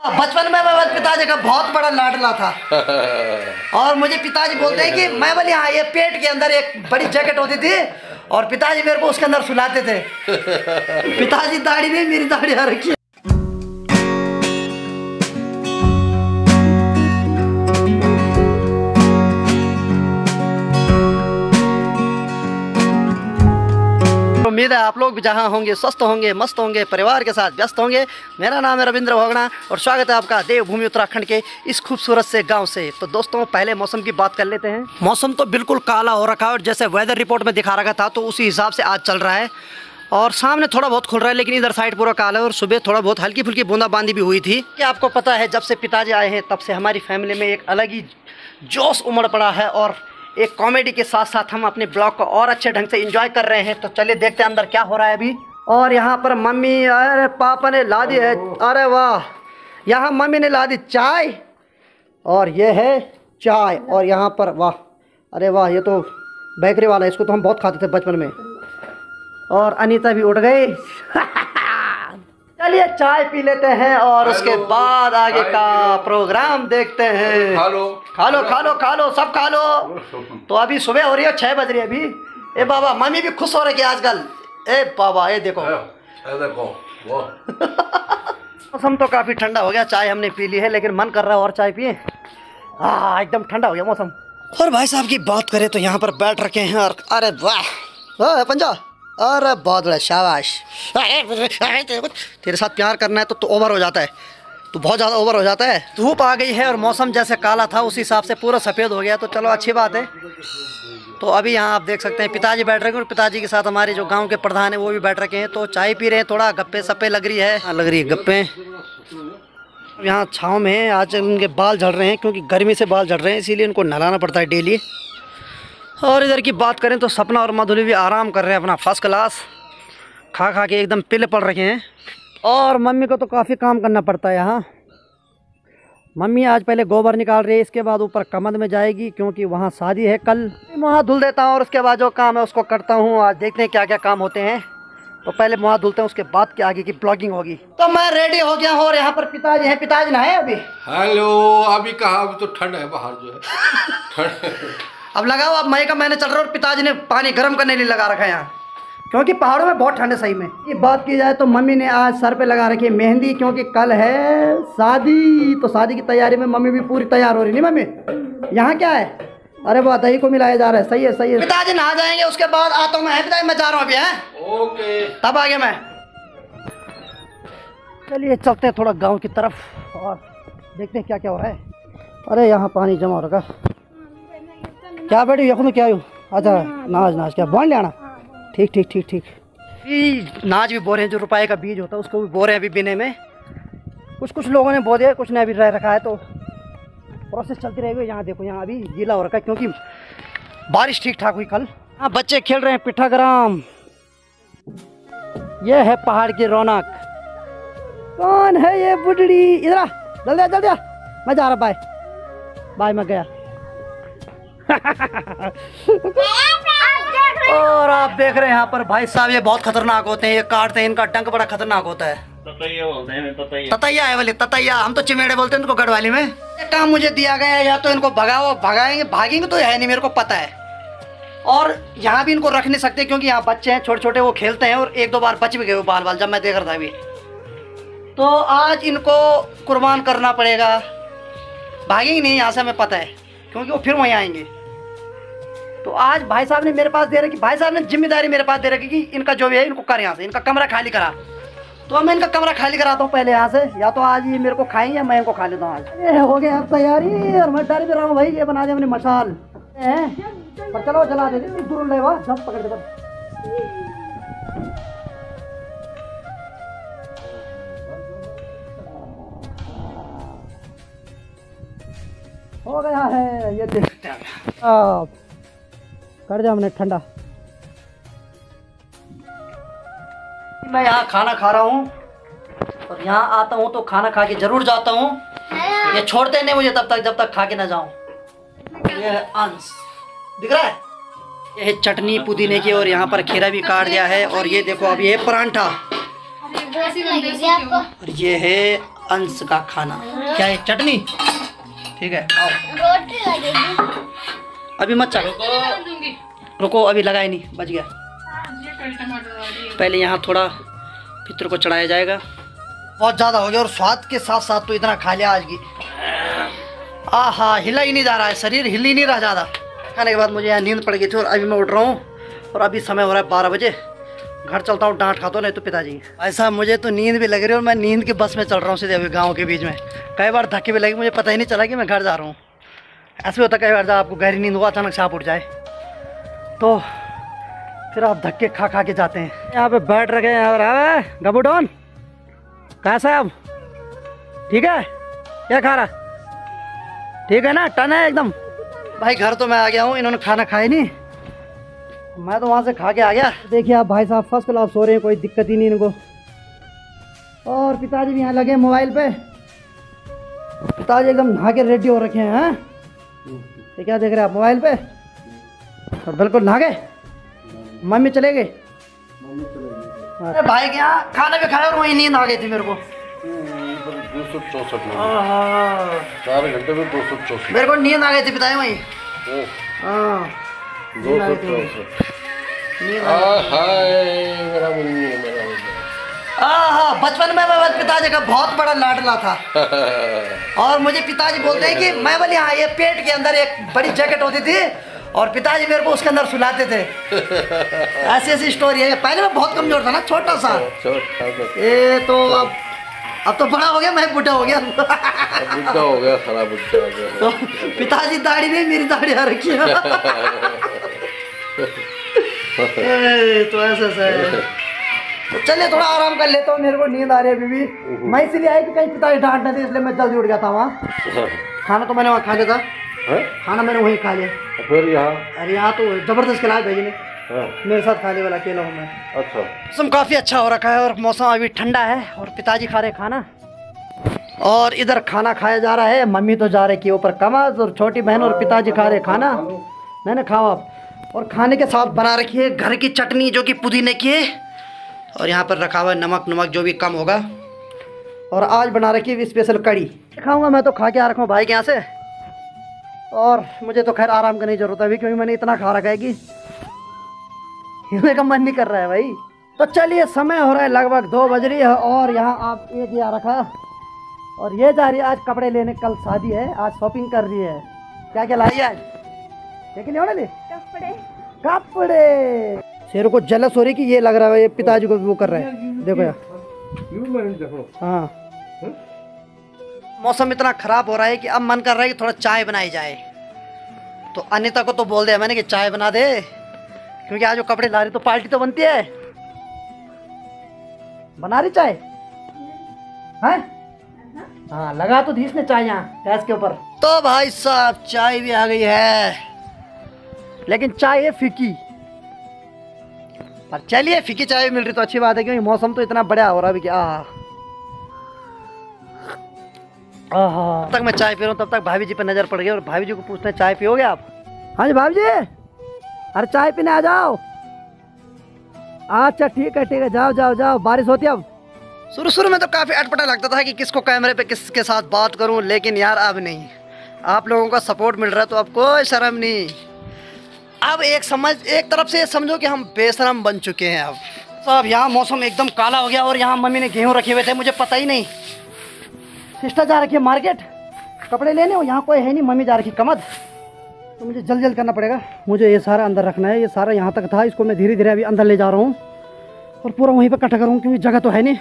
बचपन में मैं पिताजी का बहुत बड़ा लाडला था। और मुझे पिताजी बोलते हैं कि मैं बोले हाँ, ये पेट के अंदर एक बड़ी जैकेट होती थी और पिताजी मेरे को उसके अंदर सुलाते थे। पिताजी दाढ़ी नहीं, मेरी दाढ़ी आ रखी है। उम्मीद है आप लोग भी जहाँ होंगे स्वस्थ होंगे, मस्त होंगे, परिवार के साथ व्यस्त होंगे। मेरा नाम है रविंद्र भोगना और स्वागत है आपका देवभूमि उत्तराखंड के इस खूबसूरत से गांव से। तो दोस्तों पहले मौसम की बात कर लेते हैं। मौसम तो बिल्कुल काला हो रखा है और जैसे वेदर रिपोर्ट में दिखा रखा था तो उसी हिसाब से आज चल रहा है। और सामने थोड़ा बहुत खुल रहा है लेकिन इधर साइड पूरा काला है। और सुबह थोड़ा बहुत हल्की फुल्की बूंदाबांदी भी हुई थी। कि आपको पता है जब से पिताजी आए हैं तब से हमारी फैमिली में एक अलग ही जोश उमड़ पड़ा है और एक कॉमेडी के साथ साथ हम अपने ब्लॉग को और अच्छे ढंग से एंजॉय कर रहे हैं। तो चलिए देखते हैं अंदर क्या हो रहा है अभी। और यहाँ पर मम्मी, अरे पापा ने ला दी है, अरे वाह, यहाँ मम्मी ने ला दी चाय और ये है चाय। और यहाँ पर वाह, अरे वाह, ये तो बेकरी वाला है, इसको तो हम बहुत खाते थे बचपन में। और अनीता भी उठ गई। चलिए चाय पी लेते हैं और उसके बाद आगे का प्रोग्राम देखते हैं। खा लो खा लो खा लो खा लो, सब खा लो। तो अभी सुबह हो रही है, 6 बज रही है अभी। ए बाबा, मम्मी भी खुश हो रही है आजकल। ए बाबा, ये देखो मौसम तो काफ़ी ठंडा हो गया। चाय हमने पी ली है लेकिन मन कर रहा है और चाय पिए। हाँ, एकदम ठंडा हो गया मौसम। और भाई साहब की बात करें तो यहाँ पर बैठ रखे हैं और अरे वाह पंजा, अरे बहुत बड़ा, शाबाश। तेरे साथ प्यार करना है तो ओवर हो जाता है, तो बहुत ज़्यादा ओवर हो जाता है। धूप आ गई है और मौसम जैसे काला था उस हिसाब से पूरा सफ़ेद हो गया। तो चलो अच्छी बात है। तो अभी यहाँ आप देख सकते हैं पिताजी बैठ रखे हैं और पिताजी के साथ हमारे जो गांव के प्रधान हैं वो भी बैठ रखे हैं। तो चाय पी रहे हैं, थोड़ा गप्पे सप्पे लग रही है गप्पे। यहाँ छाँव में है, आज उनके बाल झड़ रहे हैं क्योंकि गर्मी से बाल झड़ रहे हैं, इसीलिए उनको नहलाना पड़ता है डेली। और इधर की बात करें तो सपना और मधुली भी आराम कर रहे हैं अपना फर्स्ट क्लास, खा खा के एकदम पिल पड़ रखे हैं। और मम्मी को तो काफ़ी काम करना पड़ता है यहाँ। मम्मी आज पहले गोबर निकाल रही है, इसके बाद ऊपर कमद में जाएगी क्योंकि वहाँ शादी है कल। मुँह धुल देता हूँ और उसके बाद जो काम है उसको करता हूँ। आज देखते हैं क्या क्या काम होते हैं। तो पहले मुँह धुलते हैं, उसके बाद के आगे की ब्लॉगिंग होगी। तो मैं रेडी हो गया हूँ और यहाँ पर पिताजी हैं। पिताजी ना है अभी? हेलो, अभी कहाँ, अभी तो ठंड है बाहर जो है। ठंड अब लगाओ, अब मई का महीने चल रहा है और पिताजी ने पानी गर्म करने के लिए लगा रखा है यहाँ, क्योंकि पहाड़ों में बहुत ठंड है सही में। ये बात की जाए तो मम्मी ने आज सर पे लगा रखी है मेहंदी, क्योंकि कल है शादी। तो शादी की तैयारी में मम्मी भी पूरी तैयार हो रही। नहीं मम्मी, यहाँ क्या है? अरे वाह, दही को मिलाया जा रहा है। सही है सही है। पिताजी नहा जाएंगे, उसके बाद आता हूँ मैं। पिताजी मैं जा रहा हूँ अभी। है ओके, तब आगे मैं। चलिए चलते हैं थोड़ा गाँव की तरफ और देखते हैं क्या क्या हो रहा है। अरे यहाँ पानी जमा हो रखा। क्या बेटी यखुन क्या हूँ? अच्छा, नाज नाज क्या बोल लेना। ठीक ठीक ठीक ठीक। नाज भी बो रहे हैं, जो रुपए का बीज होता है उसको भी बो रहे हैं अभी बिने में। कुछ लोगों ने बो दिया, कुछ ने अभी रह रखा है। तो प्रोसेस चलती रहेगी। यहाँ देखो, यहाँ अभी गीला हो रखा है क्योंकि बारिश ठीक ठाक हुई कल। हाँ, बच्चे खेल रहे हैं पिठाग्राम। ये है पहाड़ की रौनक। कौन है ये बुढ़ड़ी? इधर आ, जल्दी जल्दी। मैं जा रहा, बाय बाय, मैं गया। और आप देख रहे हैं यहाँ पर भाई साहब, ये बहुत खतरनाक होते हैं, ये काटते हैं, इनका डंक बड़ा खतरनाक होता है। ततैया बोलते हैं। ततैया है वाली, ततैया, हम तो चिमेड़े बोलते हैं इनको गढ़वाली में। ये काम मुझे दिया गया है, या तो इनको भगाओ, भागेंगे तो है नहीं, मेरे को पता है। और यहाँ भी इनको रख नहीं सकते क्योंकि यहाँ बच्चे हैं छोटे छोटे, वो खेलते हैं और 1-2 बार बच भी गए वो बाल जब मैं देख रहा था अभी। तो आज इनको कुर्बान करना पड़ेगा। भागेंगे नहीं यहाँ से, हमें पता है, क्योंकि वो फिर वहीं आएंगे। तो आज भाई साहब ने मेरे पास दे रखी, भाई साहब ने जिम्मेदारी मेरे पास दे रखी कि इनका जो भी है इनको कर यहाँ से, इनका कमरा खाली करा। तो मैं इनका कमरा खाली कराता हूँ पहले यहाँ से, या तो आज ये मेरे को खाएंगे या मैं इनको खा लेता हूँ आज। ये हो गया अब तैयारी और मैं डर भी रहा हूँ भाई। ये बना दे अपने मसाल पर, चलो जला दे, दूर ले वाह, जब पकड़ दे। हो गया है, ये देखते हैं। कर दिया हमने ठंडा। मैं यहाँ खाना खा रहा हूँ और यहाँ आता हूँ तो खाना खा के जरूर जाता हूँ। ये छोड़ते नहीं मुझे तब तक जब तक खा के ना जाऊँ। ये है अंश, दिख रहा है? ये है चटनी पुदीने की और यहाँ पर खीरा भी काट दिया है। और ये देखो अभी ये परांठा और ये है अंश का खाना। क्या है? चटनी? ठीक है, आओ। रोटी लगेगी। अभी मत चल, रुको, अभी लगाए नहीं, बच गया। पहले यहाँ थोड़ा पितर को चढ़ाया जाएगा। बहुत ज़्यादा हो गया और स्वाद के साथ साथ तो इतना खा लिया आज की। आहा, हिला ही नहीं जा रहा है, शरीर हिल ही नहीं रहा ज़्यादा। खाने के बाद मुझे यहाँ नींद पड़ गई थी और अभी मैं उठ रहा हूँ और अभी समय हो रहा है 12 बजे। घर चलता हूँ, डांट खाता हूँ नहीं तो पिताजी। ऐसा मुझे तो नींद भी लग रही है और मैं नींद की बस में चल रहा हूँ सीधे अभी गाँव के बीच में। कई बार धक्के भी लगे, मुझे पता ही नहीं चला कि मैं घर जा रहा हूँ। ऐसे होता कई बार जब आपको गहरी नींद हुआ अचानक से आप उठ जाए तो फिर आप धक्के खा खा के जाते हैं। यहाँ पे बैठ रखे हैं और गबू डॉन कैसा है अब? ठीक है? क्या खा रहा? ठीक है ना? टन है एकदम। भाई घर तो मैं आ गया हूँ, इन्होंने खाना खाया नहीं, मैं तो वहाँ से खा के आ गया। देखिए आप भाई साहब फर्स्ट क्लास सो रहे हैं, कोई दिक्कत ही नहीं इनको। और पिताजी भी यहाँ लगे मोबाइल पे। पिताजी एकदम नहा के रेडी हो रखे हैं। ये क्या देख रहे हैं आप मोबाइल पे? और बिल्कुल नहा गए। मम्मी चले गए? अरे भाई के यहाँ खाना भी खाया और वही नींद आ गई थी मेरे को। 264 4 घंटे में 264 मेरे को नींद आ गई थी पिताजी वहीं। हाँ 264। बचपन में मैं पिताजी का बहुत बड़ा लाडला था। और मुझे पिताजी बोलते हैं कि मैं बोले हाँ, ये पेट के अंदर एक बड़ी जैकेट होती थी और पिताजी मेरे को उसके अंदर सुलाते थे। ऐसी ऐसी स्टोरी है। पहले मैं बहुत कमजोर था ना, छोटा सा। ये तो अब तो बड़ा हो गया, मैं बुढ़ा हो गया। बुढ़ा हो गया, खराब बुढ़ा हो गया। तो पिताजी दाढ़ी नहीं, मेरी दाढ़ी आ रखी है। तो ऐसा है। तो चलिए थोड़ा आराम कर लेता हूँ, मेरे को नींद आ रही है अभी भी। मैं इसलिए आई कि कहीं पिताजी डांट ना थे, इसलिए मैं जल्दी उठ गया था वहाँ। खाना तो मैंने वहाँ खा लिया था। खाना मैंने वहीं खा लिया। फिर यहाँ? अरे यहाँ तो जबरदस्त खिलाया भाई ने। मेरे साथ खाने वाला अकेला हूँ मैं। अच्छा। मौसम काफ़ी अच्छा हो रखा है और मौसम अभी ठंडा है और पिताजी खा रहे खाना और इधर खाना खाया जा रहा है। मम्मी तो जा रही कि ऊपर कमर और छोटी बहन और पिताजी खा रहे खाना। मैंने खावा और खाने के साथ बना रखी है घर की चटनी जो कि पुदीने की है और यहाँ पर रखा हुआ है नमक जो भी कम होगा। और आज बना रखी है स्पेशल कड़ी। खाऊंगा मैं तो खा के आ रखा हूँ भाई के यहाँ से। और मुझे तो खैर आराम करने की जरूरत है अभी, क्योंकि मैंने इतना खा रखा है कि हिलने का मन नहीं कर रहा है भाई। तो चलिए समय हो रहा है लगभग 2 बज रही है और यहाँ आप ये दिया रखा और ये जा रही है आज कपड़े लेने। कल शादी है, आज शॉपिंग कर रही है। क्या क्या लाई आज? क्या क्या ले? कपड़े। शेरों को जलस हो रही कि ये लग रहा है ये पिताजी को वो कर रहा है। देखो यार। हाँ मौसम इतना खराब हो रहा है कि अब मन कर रहा है कि थोड़ा चाय बनाई जाए। तो अनिता को तो बोल दिया मैंने कि चाय बना दे, क्योंकि आज वो कपड़े ला रही तो पार्टी तो बनती है। बना रही चाय? हैं? हाँ लगा तो दी इसने चाय यहाँ गैस के ऊपर। तो भाई साहब चाय भी आ गई है, लेकिन चाय है फीकी। पर चलिए फीकी चाय मिल रही तो अच्छी बात है, क्योंकि मौसम तो इतना बढ़िया हो रहा है अभी क्या। तब तक मैं चाय पी रहा हूँ, तब तक भाभी जी पे नजर पड़ गई और भाभी जी को पूछते हैं चाय पियोगे आप? हाँ जी भाभी जी, अरे चाय पीने आ जाओ। अच्छा ठीक है जाओ जाओ जाओ। बारिश होती है अब? शुरू में तो काफ़ी अटपटा लगता था कि किसको कैमरे पे किसके साथ बात करूं, लेकिन यार अब नहीं। आप लोगों का सपोर्ट मिल रहा है तो अब कोई शर्म नहीं। अब एक तरफ से समझो कि हम बेशरम बन चुके हैं। अब साहब यहाँ मौसम एकदम काला हो गया और यहाँ मम्मी ने गेहूँ रखे हुए थे, मुझे पता ही नहीं। सिस्टर जा रखी है मार्केट कपड़े लेने और यहाँ कोई है नहीं, मम्मी जा रखी कमद। तो मुझे जल्दी करना पड़ेगा। मुझे ये सारा अंदर रखना है, ये सारा यहाँ तक था, इसको मैं धीरे धीरे अभी अंदर ले जा रहा हूँ और पूरा वहीं पर इकट्ठा करूँ, क्योंकि जगह तो है नहीं।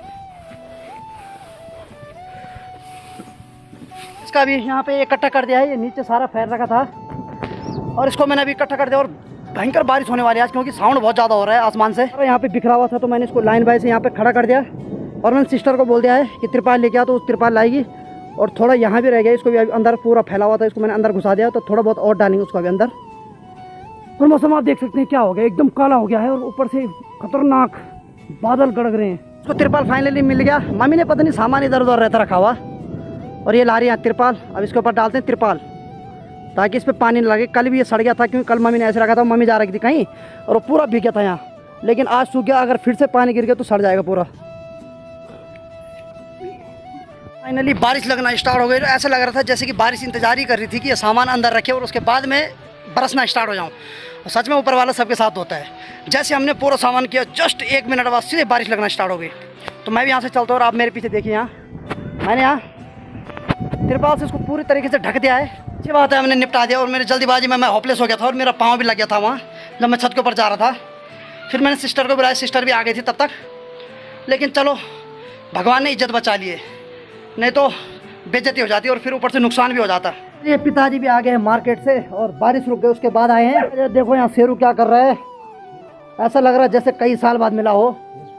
इसका भी यहाँ पे इकट्ठा कर दिया है, ये नीचे सारा फैल रखा था और इसको मैंने अभी इकट्ठा कर दिया। और भयंकर बारिश होने वाली है आज, क्योंकि साउंड बहुत ज़्यादा हो रहा है आसमान से। और यहाँ पे बिखरा हुआ था तो मैंने इसको लाइन बाय से यहाँ पे खड़ा कर दिया और मैंने सिस्टर को बोल दिया है कि तिरपाल लेके आ, तो तिरपाल लाएगी। और थोड़ा यहाँ भी रह गया, इसको भी अभी अंदर पूरा फैला हुआ था, इसको मैंने अंदर घुसा दिया, तो थोड़ा बहुत और डालेंगे उसको अभी अंदर। और मौसम आप देख सकते हैं क्या हो गया, एकदम काला हो गया है और ऊपर से खतरनाक बादल गड़ग रहे हैं। इसको तिरपाल फाइनली मिल गया। मम्मी ने पता नहीं सामान इधर उधर रहता रखा हुआ और ये ला रही है तिरपाल। अब इसके ऊपर डालते हैं तिरपाल ताकि इस पर पानी न लगे। कल भी ये सड़ गया था, क्योंकि कल मम्मी ने ऐसे रखा था, मम्मी जा रही थी कहीं और वो पूरा भीग गया था यहाँ, लेकिन आज सूख गया। अगर फिर से पानी गिर गया तो सड़ जाएगा पूरा। फाइनली बारिश लगना स्टार्ट हो गई। ऐसा लग रहा था जैसे कि बारिश इंतजार ही कर रही थी कि ये सामान अंदर रखे और उसके बाद में बरसना स्टार्ट हो जाऊँ। सच में ऊपर वाला सबके साथ होता है। जैसे हमने पूरा सामान किया, जस्ट 1 मिनट बाद सीधे बारिश लगना स्टार्ट हो गई। तो मैं भी यहाँ से चलता हूँ और आप मेरे पीछे देखिए, यहाँ मैंने यहाँ तिरपाल से इसको पूरी तरीके से ढक दिया है। अच्छी बात है, हमने निपटा दिया। और मेरी जल्दीबाजी में मैं होपलेस हो गया था और मेरा पाँव भी लग गया था वहाँ जब मैं छत के ऊपर जा रहा था। फिर मैंने सिस्टर को बुलाया, सिस्टर भी आ गई थी तब तक। लेकिन चलो, भगवान ने इज्जत बचा लिए, नहीं तो बेइज्जती हो जाती और फिर ऊपर से नुकसान भी हो जाता। ये पिताजी भी आ गए हैं मार्केट से और बारिश रुक गई उसके बाद आए हैं। ये देखो यहाँ शेरू क्या कर रहा है, ऐसा लग रहा है जैसे कई साल बाद मिला हो।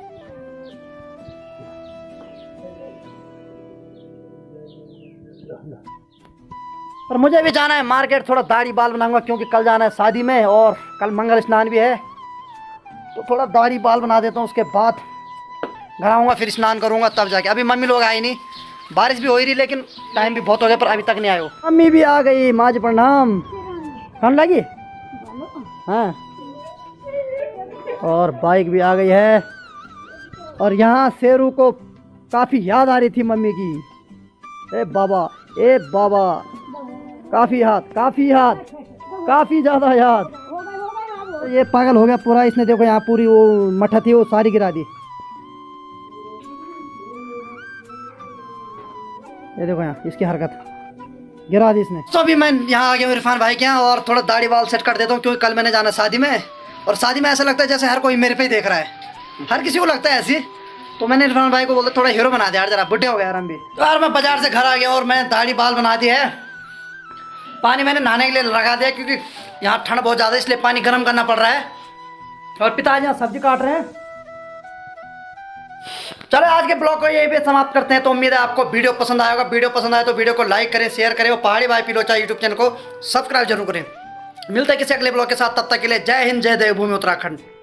पर मुझे भी जाना है मार्केट, थोड़ा दाढ़ी बाल बनाऊंगा क्योंकि कल जाना है शादी में और कल मंगल स्नान भी है। तो थोड़ा दाढ़ी बाल बना देता हूँ, उसके बाद घर आऊँगा, फिर स्नान करूँगा तब जाके। अभी मम्मी लोग आए नहीं, बारिश भी हो ही रही लेकिन टाइम भी बहुत हो गया पर अभी तक नहीं आए हो। मम्मी भी आ गई, माँ जी प्रणाम। ठंड लगी? हाँ। और बाइक भी आ गई है। और यहाँ शेरू को काफ़ी याद आ रही थी मम्मी की। ए बाबा, ए बाबा, काफ़ी याद, काफ़ी ज़्यादा याद। ये पागल हो गया पूरा, इसने देखो यहाँ पूरी वो मठा थी वो सारी गिरा दी। ये देखो यहाँ इसकी हरकत, गिरा दी इसने। तो अभी मैं यहाँ आ गया हूँ इरफान भाई के यहाँ और थोड़ा दाढ़ी बाल सेट कर देता हूँ क्योंकि कल मैंने जाना शादी में। और शादी में ऐसा लगता है जैसे हर कोई मेरे पे ही देख रहा है, हर किसी को लगता है ऐसी। तो मैंने इरफान भाई को बोला थोड़ा हीरो बना दिया यार, जरा बुढ़े हो गए यार हम भी। तो यार मैं बाजार से घर आ गया और मैंने दाढ़ी बाल बना दिया है। पानी मैंने नहाने के लिए लगा दिया क्योंकि यहाँ ठंड बहुत ज़्यादा है, इसलिए पानी गर्म करना पड़ रहा है। और पिताजी यहाँ सब्जी काट रहे हैं। चलो आज के ब्लॉग को यही पे समाप्त करते हैं। तो उम्मीद है आपको वीडियो पसंद आएगा। वीडियो पसंद आए तो वीडियो को लाइक करें, शेयर करें और पहाड़ी भाई पिलोचा यूट्यूब चैनल को सब्सक्राइब जरूर करें। मिलते हैं किसी अगले ब्लॉग के साथ, तब तक के लिए जय हिंद, जय देवभूमि उत्तराखंड।